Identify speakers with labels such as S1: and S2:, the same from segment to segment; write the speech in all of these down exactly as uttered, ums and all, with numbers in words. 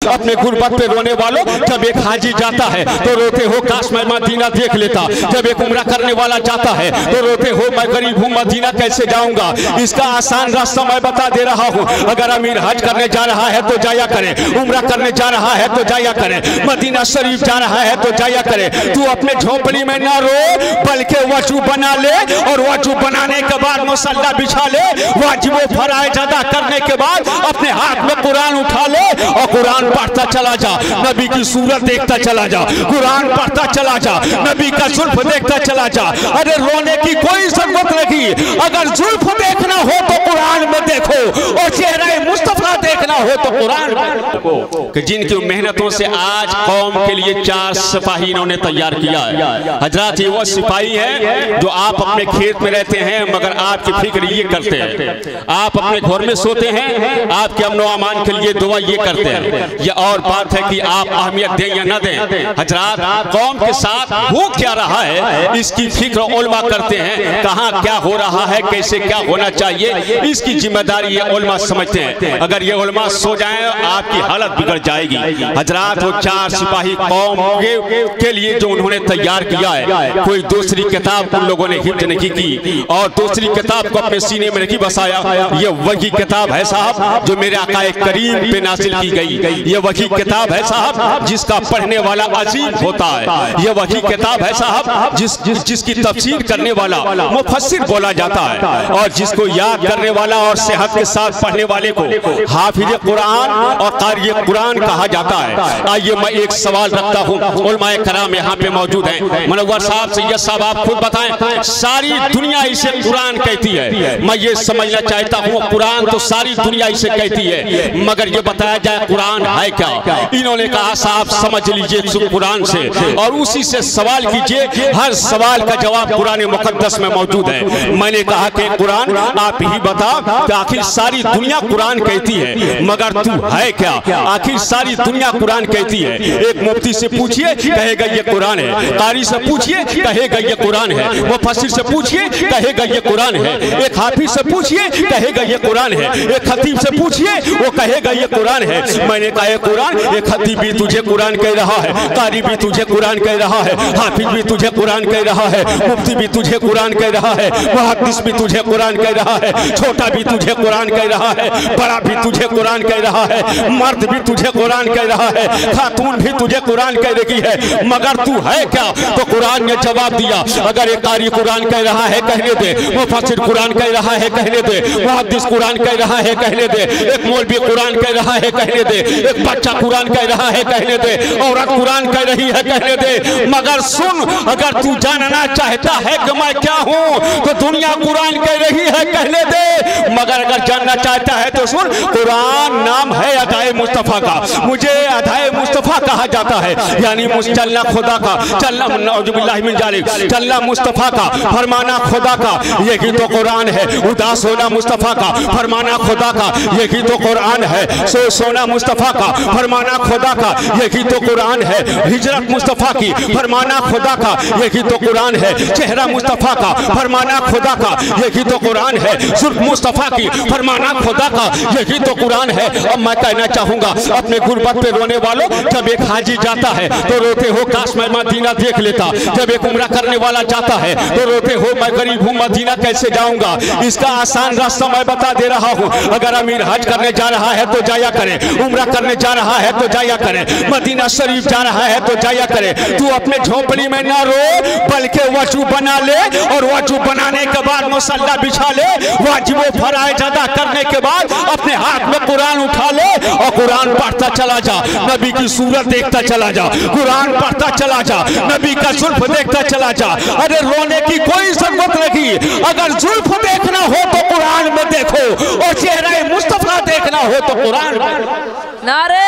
S1: अपने गुर्बत पे रोने वालों, जब एक हाजी जाता है तो रोते हो काश मैं मदीना देख लेता, जब एक उम्रा करने वाला जाता है तो रोते हो मैं गरीब हूँ मदीना कैसे जाऊंगा। इसका आसान रास्ता मैं बता दे रहा हूँ। अगर अमीर हज करने जा रहा है तो जाया करे, उम्रा करने जा रहा है तो जाया करे, मदीना शरीफ जा रहा है तो जाया करे। तू अपने झोपड़ी में ना रो, बल्कि वजू बना ले, और वजू बनाने के बाद मुसल्ला बिछा ले, वाजिबो फराइज अदा करने के बाद अपने हाथ में कुरान उठा ले और कुरान पढ़ता चला जा, नबी की सूरत देखता चला जा, कुरान पढ़ता चला जा, नबी का जुल्फ देखता चला जा। अरे रोने की कोई जरूरत नहीं, अगर जुल्फ देखना हो तो कुरान में देखो, और चेहरा मुस्तफा देखना हो तो कुरान में देखो। कि जिनकी मेहनतों से आज कौम के लिए चार सिपाही इन्होंने तैयार किया है। हजरत ये वो सिपाही है जो आप अपने खेत में रहते हैं मगर आपकी फिक्र ये करते हैं, आप अपने घर में सोते हैं, आपके अमन व अमान के लिए दुआ ये करते हैं। ये और बात है कि आप अहमियत दें या न दें, हजरत कौम के साथ हो क्या रहा है इसकी फिक्र उलमा करते हैं। कहाँ क्या हो रहा है, कैसे क्या होना चाहिए, इसकी जिम्मेदारी ये उलमा समझते हैं। अगर ये उलमा सो जाएं आपकी हालत बिगड़ जाएगी। हजरत वो चार सिपाही कौम के, के लिए जो उन्होंने तैयार किया है, कोई दूसरी किताब उन लोगों ने हिफ्ज नहीं की और दूसरी किताब को अपने सीने में नहीं बसाया। ये वही किताब है साहब जो मेरे आकाए करीम पे नासिल की गई। ये वही किताब है साहब जिसका पढ़ने वाला अजीब होता है। ये वही किताब है साहब जिस, जिस जिसकी तफसीर करने वाला मुफस्सिर बोला जाता है, और जिसको याद करने वाला और सेहत के साथ पढ़ने वाले को हाफिज कुरान और कारी कुरान कहा जाता है। आइए मैं एक सवाल रखता हूँ, उलमाए कराम यहाँ पे मौजूद हैं, मुनव्वर साहब, सैयद साहब, आप खुद बताएं। सारी दुनिया इसे कुरान कहती है, मैं ये समझना चाहता हूँ कुरान तो सारी दुनिया इसे कहती है, मगर ये बताया जाए कुरान है क्या। इन्होंने कहा साहब समझ लीजिए कुरान से और उसी से सवाल कीजिए, हर सवाल का जवाब कुरान मुकद्दस में मौजूद है। मैंने कहा कि कुरान आप ही बता कि आखिर सारी दुनिया कुरान कहती है मगर तू है क्या। आखिर सारी दुनिया कुरान कहती है। एक मुफ्ती से पूछिए कहेगा ये कुरान है, कारी से पूछिए कहेगा ये कुरान है, मुफस्सिर से पूछिए कहेगा ये कुरान है, एक हाफिज से पूछिए कहेगा ये कुरान है, एक खतीब से पूछिए वो कहेगा ये कुरान है। मैंने कहा ये कुरान, एक खतीब भी तुझे कुरान कह रहा है, कारी भी तुझे कुरान कह रहा है, हाफिज भी तुझे कुरान कह रहा है, मुफ्ती भी तुझे कुरान कह रहा है, मुहद्दिस भी तुझे कुरान कह रहा है, छोटा भी तुझे कुरान कह रहा है, बड़ा भी तुझे कुरान कह रहा है, मर्द भी तुझे कुरान कह रहा है, खातून भी तुझे कुरान कह रही है, मगर तू है क्या। तो कुरान ने जवाब दिया, अगर एक कारी कुरान कह रहा है कहने दे, मुफस्सिर कुरान कह रहा है कहने दे, मुहद्दिस कुरान कह रहा है कहने दे, एक मौलवी कुरान कह रहा है कहने दे, एक बच्चा कुरान कह रहा है कहने दे, औरत कुरान कह रही है कहने दे। मगर सुन, अगर तू जानना चाहता है कि मैं क्या हूँ तो दुनिया कुरान कह रही है कहने दे, मगर अगर जानना चाहता है तो सुन, कुरान नाम है अदाए मुस्तफ़ा का। मुझे अदाए मुस्तफ़ा कहा जाता है, यानी चलना खुदा का, चलना नौजुबिल्लाहि मिन जालिक, चलना मुस्तफ़ा का, फरमाना खुदा का, यही तो कुरान है। उदास होना मुस्तफ़ा का, फरमाना खुदा का, यही तो कुरान है। सो सोना मुस्तफ़ा का, फरमाना खुदा का, यही तो कुरान है। हिजरत मुस्तफ़ा की, फरमाना खुदा का, यही तो कुरान है। चेहरा मुस्तफ़ा का, फरमाना खुदा का, यही तो कुरान है। जुल्फ मुस्तफ़ा की, फरमाना खुदा का, यही तो कुरान है। अब मैं कहना चाहूंगा अपने गुर्बत पे रोने वालों, जब एक हाजी जाता है तो रोते हो काश मैं मदीना देख लेता, जब एक उम्रा करने वाला जाता है तो रोते हो मैं गरीब हूँ मदीना कैसे जाऊंगा। इसका आसान रास्ता मैं बता दे रहा हूँ। अगर अमीर हज करने जा रहा है तो जाया करे, उम्रा करने जा रहा है तो जाया करे, मदीना शरीफ जा रहा है तो जाया करे। तू अपने झोपड़ी में ना रो, बल्कि वजू बना ले, और वजू बनाने के बाद मुसल्ला बिछा ले, वाजिब फराइज अदा करने के बाद अपने हाथ में कुरान उठा ले और कुरान पढ़ता चला जा, नबी की सूरत देखता चला जा, कुरान पढ़ता चला जा, नबी का जुल्फ देखता चला जा। अरे रोने की कोई जरूरत नहीं, अगर जुल्फ देखना हो तो कुरान में देखो, और चेहरा मुस्तफा देखना हो तो कुरान में।
S2: नारे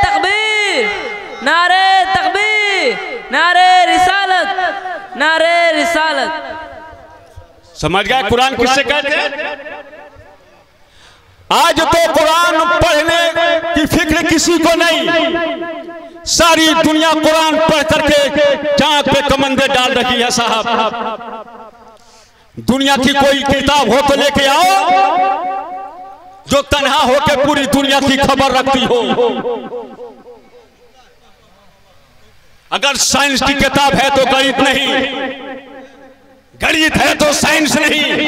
S2: तकबीर, नारे तकबीर, नारे रिसालत, नारे रिसालत।
S1: समझ गए कुरान किससे कहते हैं। आज तो कुरान पढ़ने की फिक्र किसी को नहीं, सारी दुनिया कुरान पढ़ करके चांद पे कमंदे डाल रही है साहब। दुनिया की कोई किताब हो तो लेके आओ जो तन्हा होकर पूरी दुनिया की खबर रखती हो। अगर साइंस की किताब है तो गणित नहीं, गणित है तो साइंस नहीं,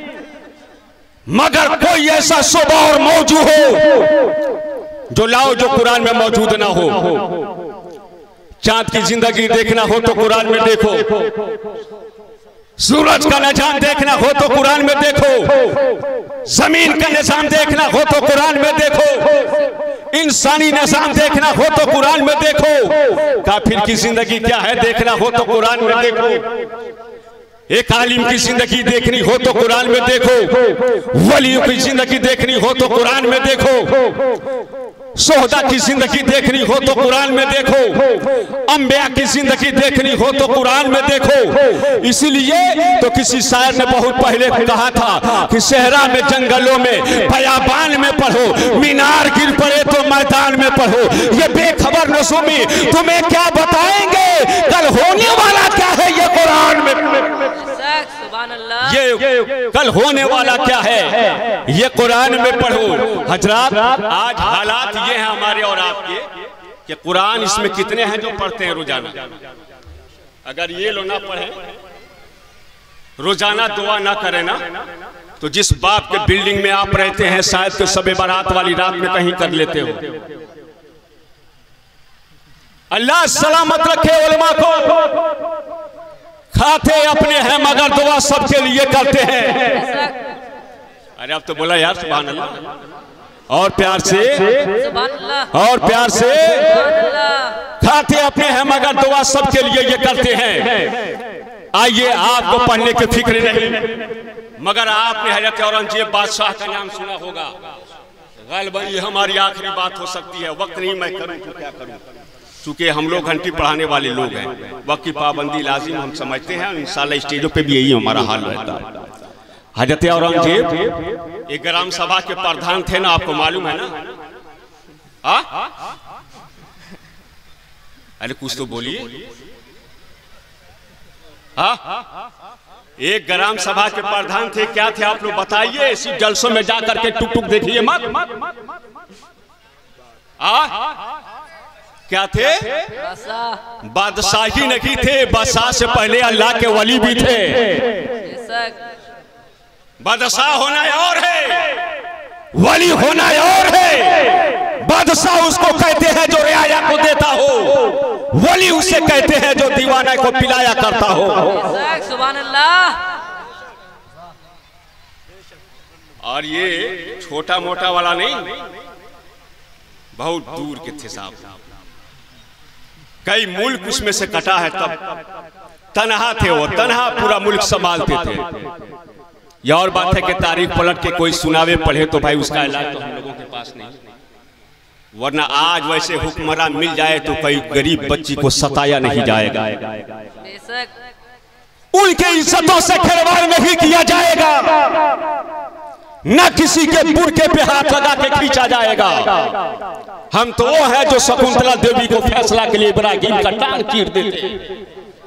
S1: मगर कोई ऐसा शोभा और मौजू हो जो लाओ जो कुरान में मौजूद ना हो। चांद की जिंदगी देखना हो तो कुरान में देखो, सूरज का निजाम देखना हो तो कुरान में देखो, जमीन का निजाम देखना हो तो कुरान में देखो, इंसानी निजाम देखना हो तो कुरान में देखो, काफिर की जिंदगी क्या है देखना हो तो कुरान में देखो, एक आलिम की जिंदगी देखनी हो तो कुरान में देखो, वलियों की जिंदगी देखनी हो तो कुरान में देखो, सोहदा की जिंदगी देखनी हो तो कुरान में देखो, अंबिया की जिंदगी देखनी हो तो कुरान में देखो। इसीलिए तो किसी शायर ने बहुत पहले कहा था कि सहरा में, जंगलों में, बयाबान में पढ़ो, मीनार गिर पड़े तो मैदान में पढ़ो। ये बेखबर नसूमी तुम्हें क्या बताएंगे कल होने वाला क्या है, ये कुरान में, ये कल होने वाला क्या है ये कुरान में पढ़ो। हजरात, आज हालात ये हैं हमारे और आपके कि कुरान इसमें कितने हैं जो पढ़ते हैं रोजाना। अगर ये लोग ना पढ़े, रोजाना दुआ ना करें ना, तो जिस बाप के बिल्डिंग में आप रहते हैं शायद तो सबे बारात वाली रात में कहीं कर लेते हो। अल्लाह सलामत रखे उलमा को। खाते अपने हैं मगर दुआ सबके लिए करते हैं। अरे अब तो बोला यार सुभान अल्लाह, और प्यार से, और प्यार से। खाते अपने हैं मगर दुआ सबके लिए ये करते हैं। आइए, आपको पढ़ने की फिक्र नहीं, मगर आपने हजरत औरंगजेब बादशाह का नाम सुना होगा। गालिबन ये हमारी आखिरी बात हो सकती है, वक्त नहीं मैं करूं तो क्या करूं, चूंकि हम लोग घंटी पढ़ाने वाले लोग हैं, वक्त की पाबंदी लाजिम हम समझते हैं। इंशाल्लाह स्टेजों पे भी यही हमारा हाल रहता है। हजरत औरंगजेब एक ग्राम सभा के प्रधान थे ना, आपको मालूम है ना? आ? अरे कुछ तो बोलिए। एक ग्राम सभा के प्रधान थे, क्या थे आप लोग बताइए? इसी जलसों में जा करके टुक टुक देखिए मत। आ? क्या थे? बादशाही नहीं थे, बादशाह से पहले अल्लाह के वली भी थे। बादशाह होना और है, वली होना और है। बादशाह उसको कहते हैं जो रियाया को देता हो, वली उसे कहते हैं जो दीवाना को पिलाया करता हो।
S2: सुभान अल्लाह।
S1: और ये छोटा मोटा वाला नहीं, बहुत दूर के थे साहब। कई मुल्क उसमें से कटा है, तब तनहा थे वो, तनहा पूरा मुल्क संभालते थे। यह और बात है कि तारीख पलट के कोई सुनावे पढ़े तो भाई उसका इलाज तो हम लोगों के पास नहीं, वरना आज वैसे हुक्मरान मिल जाए तो कई गरीब बच्ची को सताया नहीं जाएगा, उनके इज्जतों से खिलवाड़ नहीं किया जाएगा, न किसी के बुरके पे हाथ लगा के खींचा जाएगा। हम तो वो है जो शकुंतला देवी को फैसला के लिए इब्राहिम का टांग चीर देते।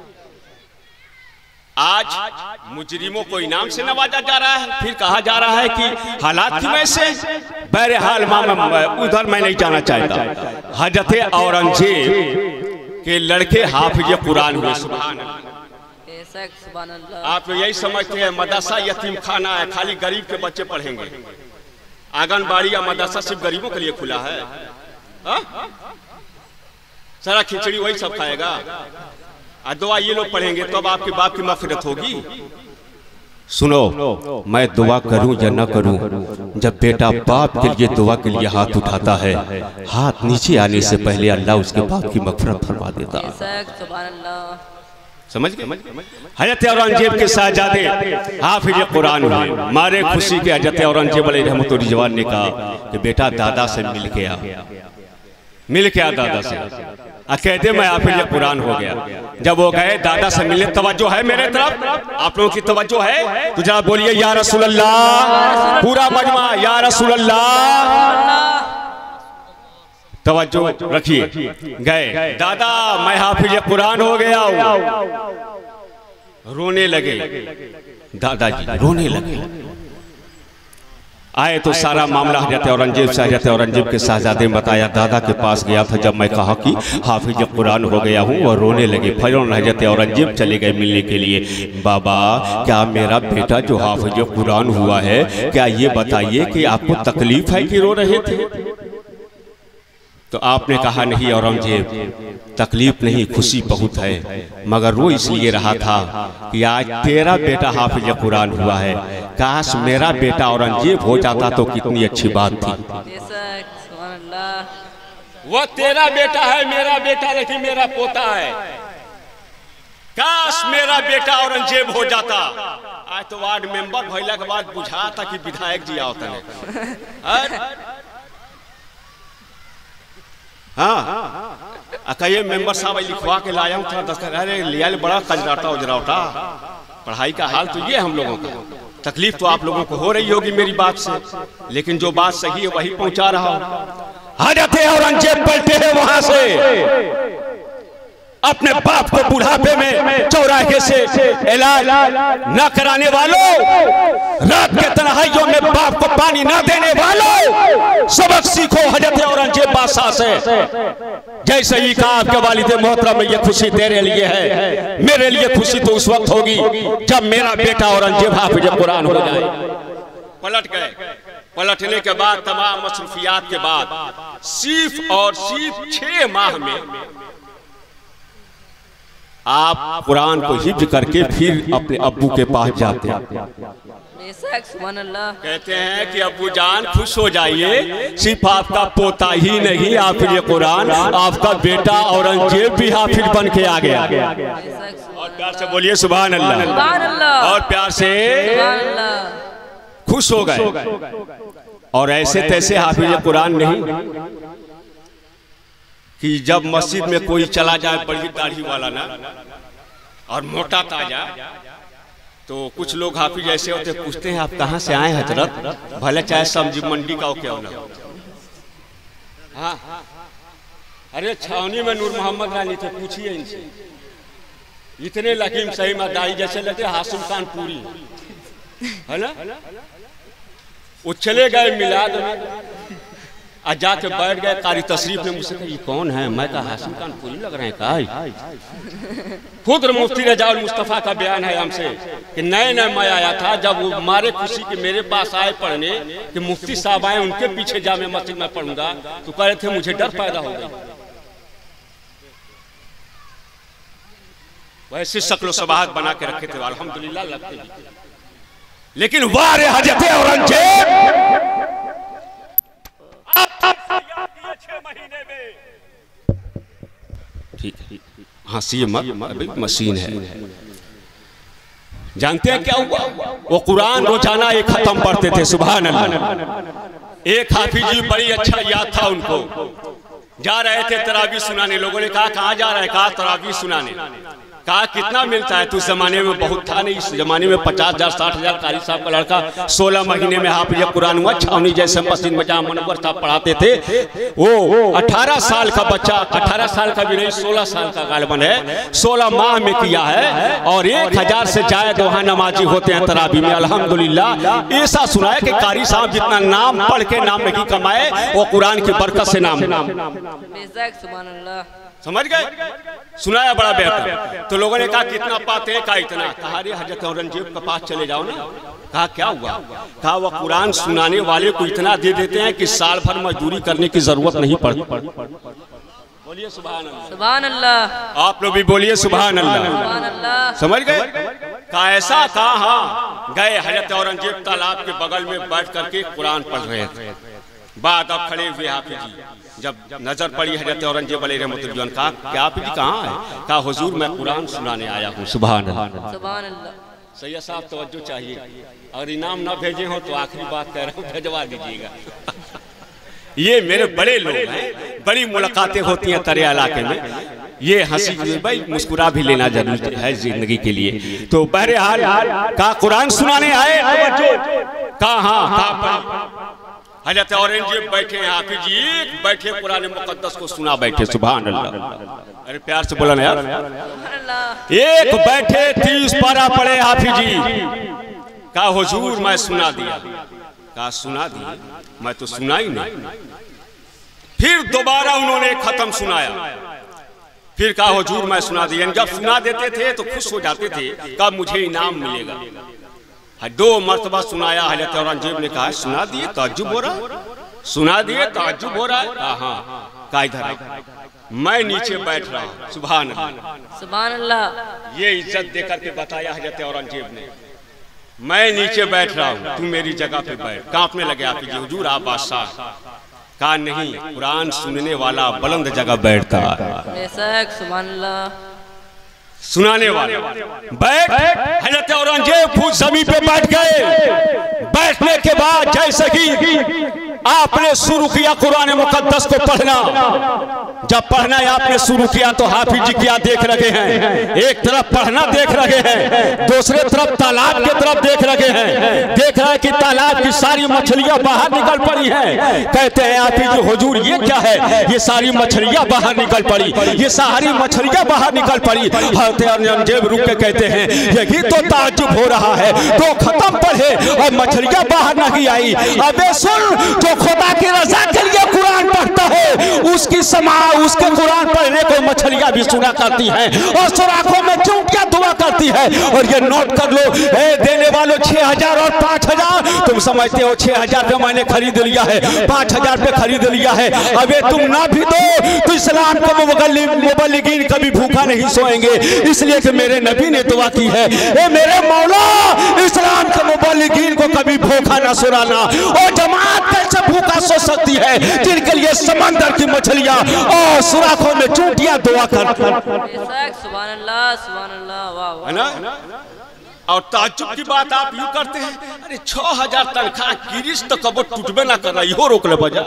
S1: आज मुजरिमों को इनाम से नवाजा जा रहा है, फिर कहा जा रहा है कि हालात की वजह से। बहरहाल उधर मैं नहीं जाना चाहता। हजरत औरंगजेब के लड़के हाफिज कुरान हुए। सुभान अल्लाह। आप यही समझते हैं मदरसा यतीम खाना है, खाली गरीब के बच्चे पढ़ेंगे। आंगनबाड़ी या मदरसा सिर्फ गरीबों के लिए खुला है? हा? सारा खिचड़ी वही सब खाएगा, और दुआ ये लोग पढ़ेंगे तो अब आपके बाप की मग़फ़िरत होगी। सुनो, मैं दुआ करूं या न करूं, जब बेटा बाप के लिए दुआ के लिए हाथ उठाता है, हाथ नीचे आने से पहले अल्लाह उसके बाप की मग़फ़िरत फरमा देता है। समझ गए? हजरत औरंगजेब के साहजादे हाफिज कुरान हुए। मारे खुशी के हजरत औरंगजेब अलैहिर्रहमतुर रिजवान ने कहा कि बेटा दादा से मिल के आ, मिल के आ दादा से। कहते मैं हाफिज कुरान हो गया। जब वो गए दादा से मिले, तवज्जो है मेरे तरफ, आप लोगों की तवज्जो है तो जरा बोलिए या रसूल अल्लाह। पूरा मजमा या रसूल अल्लाह, तवज्जो रखिए। गए दादा मैं हाफिज कुरान हो गया हूं। रोने लगे दादाजी, रोने लगे। आए तो सारा मामला हजरत औरंगजेब से हजरत औरंगजेब के शहजादे ने बताया। दादा के पास गया था जब मैं कहा कि हाफिज कुरान हो गया हूँ, और रोने लगे। फौरन हजरत औरंगजेब चले गए मिलने के लिए। बाबा क्या मेरा बेटा जो हाफिज कुरान हुआ है, क्या ये बताइए कि आपको तकलीफ है कि रो रहे थे? तो आपने कहा नहीं औरंगजेब, तकलीफ नहीं, खुशी बहुत है, मगर रो इसलिए रहा था कि आज तेरा बेटा हाफिज कुरान हुआ है। काश मेरा बेटा औरंगजेब हो जाता तो कितनी अच्छी बात थी। वो तेरा बेटा है, मेरा बेटा नहीं, मेरा पोता है। काश मेरा बेटा औरंगजेब हो जाता। आज तो वार्ड मेंबर भइला के बाद बुझा था कि विधायक जी आओ तने। हाँ कहिए मेंबर साहब लिखवा के लाया हूँ, थोड़ा दस्तखत। अरे लिया बड़ा कजराटा उजरावटा। पढ़ाई का हाल तो ये हम लोगों का। तकलीफ तो आप लोगों को हो रही होगी मेरी बात से, लेकिन जो बात सही है वही पहुंचा रहा हूं। हजरत औरंगजेब बैठे हैं वहां से अपने बाप को बुढ़ापे में चौराहे से इलाज न कराने वालों, रात के तन्हाइयों में बाप को पानी न देने वालों, सबक सीखो हजरत औरंगजेब बादशाह से। जैसे ही कहा आपके वालिद मोहतरम में ये खुशी तेरे लिए है, मेरे लिए खुशी तो उस वक्त होगी जब मेरा बेटा औरंगजेब हाफिज कुरान हो जाए। पलट गए। पलटने के बाद तमाम मसरूफियात के बाद सिर्फ और सिर्फ छह माह में आप कुरान को हिफ्ज करके फिर अपने अब्बू के पास जाते हैं। कहते हैं कि अब्बू जान खुश हो जाइए, सिर्फ आपका पोता ही नहीं हाफिज कुरान, आपका बेटा औरंगजेब भी हाफिज बन के आ गया। और प्यार से बोलिए सुभान अल्लाह। और प्यार से खुश हो गए। और ऐसे तैसे हाफिज कुरान नहीं कि जब मस्जिद में कोई चला जाए बड़ी दाढ़ी वाला ना और मोटा ताजा, तो कुछ लोग हाफिज ऐसे होते पूछते हैं आप कहाँ से आए हजरत, भले चाहे सब्जी मंडी का हो क्या ना। हाँ अरे छावनी में नूर मोहम्मद रानी थे, पूछिए इनसे। इतने लकीम सही मदाई जैसे लगते हासिम खान पूरी है ना। वो चले गए मिलाद में, आज जाके बैठ गए। कारी तशरीफ ने मुझसे कहा ये कौन है? मैं कहा हासिम खान पूरी लग रहे हैं। कहा खुद मुफ्ती रजाउल मुस्तफ़ा का बयान है हमसे कि नए नए मैं आया था, जब वो मारे खुशी के मेरे पास आए पढ़ने कि मुफ्ती साहब आए उनके पीछे जामे मस्जिद में पढ़ूंगा, तो कह रहे थे मुझे डर पैदा हो गया। वैसे शक्ल सबाहत बना के रखे थे अल्हम्दुलिल्लाह लगते हैं। लेकिन वारे हजरत औरंगजेब महीने में ठीक है, हंसी मत, अभी मशीन है। जानते हैं क्या हुआ? वो कुरान रोजाना एक खत्म पढ़ते थे। सुभान अल्लाह। एक हाफिज जी बड़ी अच्छा याद था उनको, जा रहे थे तरावी सुनाने। लोगों ने कहा कहाँ जा रहे हैं? कहा तरावी सुनाने। कहा कितना मिलता है? तो उस जमाने में बहुत था नहीं, इस जमाने में पचास हजार साठ हजार कारी साहब का लड़का सोलह महीने में हाफिज कुरान हुआ। छावनी जैसे मस्जिद में जहाँ मनवर साहब पढ़ाते थे, वो अठारह साल का बच्चा, अठारह साल का भी नहीं सोलह साल का गालिबन है, सोलह माह में किया है। और एक हजार से ज्यादा वहाँ नमाजी होते हैं तरावी में अल्हम्दुलिल्लाह। ऐसा सुना है कि कारी साहब जितना नाम पढ़ के नाम नहीं कमाए, वो कुरान की बरकत से नाम। समझ गए? सुनाया बड़ा बेहतर। तो लोगों ने कहा कितना पाते हैं? कहा इतना। कहा रे हजरत औरंगजेब के पास चले जाओ ना। कहा क्या हुआ? कहा वह कुरान सुनाने वाले को इतना दे देते हैं कि साल भर मजदूरी करने की जरूरत नहीं पड़ती। बोलिए सुभान अल्लाह। सुभान अल्लाह। आप लोग भी बोलिए सुभान अल्लाह। समझ गए? कहा ऐसा कहा। हाँ गए हजरत औरंगजेब तालाब के बगल में बैठ करके कुरान पढ़ रहे थे। बाद अब खड़े हुए हाफिज जी, जब नजर पड़ी हजरत औरंगजेब अलैहिर्रहमतुल्लाह, कहा क्या हाफिज जी कहाँ है? कहा हुजूर मैं कुरान सुनाने आया हूँ। सुभान अल्लाह। सुभान अल्लाह। सैयद साहब तवज्जो चाहिए, अगर इनाम ना भेजे हो तो आखिरी बात कह रहा हूँ भेजवा दीजिएगा। ये मेरे बड़े लोग हैं, बड़ी मुलाकातें होती हैं तरे इलाके में। ये हंसी भाई मुस्कुरा भी लेना जरूरी है जिंदगी के लिए। तो बहरहाल कहा कुरान सुनाने आए। कहा हाँ हजरत औरंगजेब बैठे हैं, हाफिज जी बैठे कुरान मुकद्दस को सुना बैठे। सुभान अल्लाह। अरे प्यार से बोला ना यार। एक बैठे तीस पारा पड़े हाफिज जी। कहा हुजूर मैं सुना दिया। कहा सुना दी, मैं तो सुना ही नहीं। फिर दोबारा उन्होंने खत्म सुनाया, फिर कहा हुजूर मैं सुना दी। जब सुना देते थे तो खुश हो जाते थे, कहा मुझे इनाम मिलेगा। दो मर्तबा सुनाया, हज़रत औरंगजेब ने कहा सुना दिए, ताज्जुब हो रहा, सुना दिए ताज्जुब हो रहा है। कहा हाँ, कहा इधर मैं नीचे बैठ रहा हूँ। सुभान अल्लाह, सुभान अल्लाह। ये इज्जत देकर के बताया हज़रत औरंगजेब ने, मैं नीचे बैठ रहा हूँ, तू मेरी जगह पे बैठ। कांपने लगे आप जी, हुजूर आप बादशाह। कहा नहीं, कुरान सुनने वाला बुलंद जगह बैठता है। सुभान अल्लाह। सुनाने वाले बैठ, हज़रत औरंगजेब खुद जमीन पे बैठ गए। बैठने के बाद जैसे कि आपने शुरू किया कुरान मुकद्दस को पढ़ना, जब पढ़ना आपने शुरू किया तो हाफिज जी क्या देख रहे हैं, एक तरफ पढ़ना देख रहे हैं, दूसरे तरफ तालाब के तरफ देख रहे हैं। देख रहे हैं कि तालाब की सारी मछलियां बाहर निकल पड़ी हैं। कहते हैं हाफिज जी हुजूर ये क्या है, ये सारी मछलियां बाहर निकल पड़ी, ये सारी मछलियां बाहर निकल पड़ी। औरंगजेब रुक के कहते हैं यही तो ताज्जुब हो रहा है, तो खत्म पढ़े और मछलियां बाहर नहीं आई। अबे सुन, जो खुदा की रजा के लिए कुरान पढ़ता है उसकी समा उसके कुरान पढ़ने को मछलियां भी सुना करती हैं और सुराखों में चूंटियां दुआ करती है। और ये नोट कर लो, ए देने वालों छह हजार और पांच हजार, तुम समझते हो छह हजार पे मैंने खरीद लिया है, पांच हजार पे खरीद लिया है। अबे तुम ना भी दो तो इस्लाम के मुबल्लिगीन कभी भूखा नहीं सोएंगे, इसलिए कि मेरे नबी ने दुआ की है, ए मेरे मौला इस्लाम के मुबल्लिगीन को कभी भूखा ना सुनाना। और जमात कैसे भूखा सो सकती है जिनके लिए समंदर की मछलियां और सुराखों में चूंटियां दुआ कर। सुभान अल्लाह, सुभान अल्लाह, वाह वाह, है ना। और ताज्जुब की बात आप यूं करते हैं, अरे छह हजार तनख्वाह किरिश तो कबो टूटबे ना कर रहा, इहो रोक ले बजा।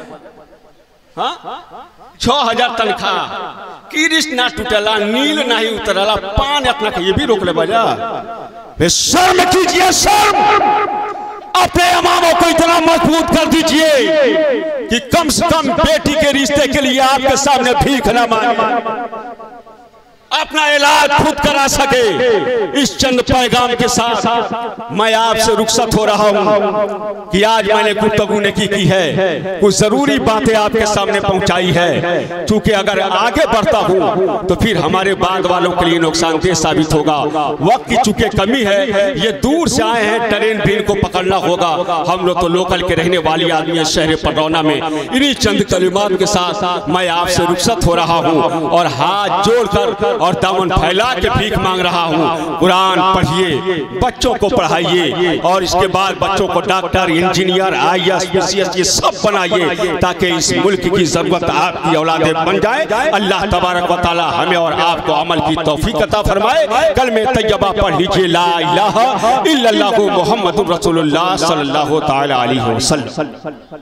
S1: हाँ, छह हजार तनख्वाह किरिश ना टूटला, नील नहीं उतरला, पान अपना ये भी रोक ले बजा। शर्म कीजिए, शर्म। अपने इमामों को इतना मजबूत कर दीजिए कि कम से कम बेटी के रिश्ते के लिए आपके सामने भीख न मांगे, अपना इलाज खुद करा सके। इस चंद पैगाम के साथ मैं आपसे रुखसत हो रहा हूं कि आज मैंने गुफ्तगू ने की, की है, कुछ जरूरी बातें आपके सामने पहुंचाई है। क्योंकि अगर आगे बढ़ता हूं तो फिर हमारे बाद वालों के लिए नुकसानदेह साबित होगा। वक्त की चूंकि कमी है, ये दूर से आए हैं, ट्रेन भी इनको पकड़ना होगा। हम लोग तो लोकल के रहने वाली आदमी है शहर पडरौना में। इन्हीं चंद कलिमात के साथ मैं आपसे रुखसत हो रहा हूं और हाथ जोड़कर और दामन फैला के भीख मांग रहा हूँ। कुरान पढ़िए, बच्चों को पढ़ाइए और इसके बाद बच्चों को doctor, engineer, I A S, P C S ये सब बनाइए ताकि इस मुल्क की जरूरत आपकी औलादें बन जाए। अल्लाह तबारक व तआला हमें और आपको अमल की तौफीक अता फरमाए। कलमे तैयबा पढ़ लीजिए, ला इलाहा इल्लल्लाहु मुहम्मदुर रसूलुल्लाह सल्लल्लाहु तआला अलैहि वसल्लम।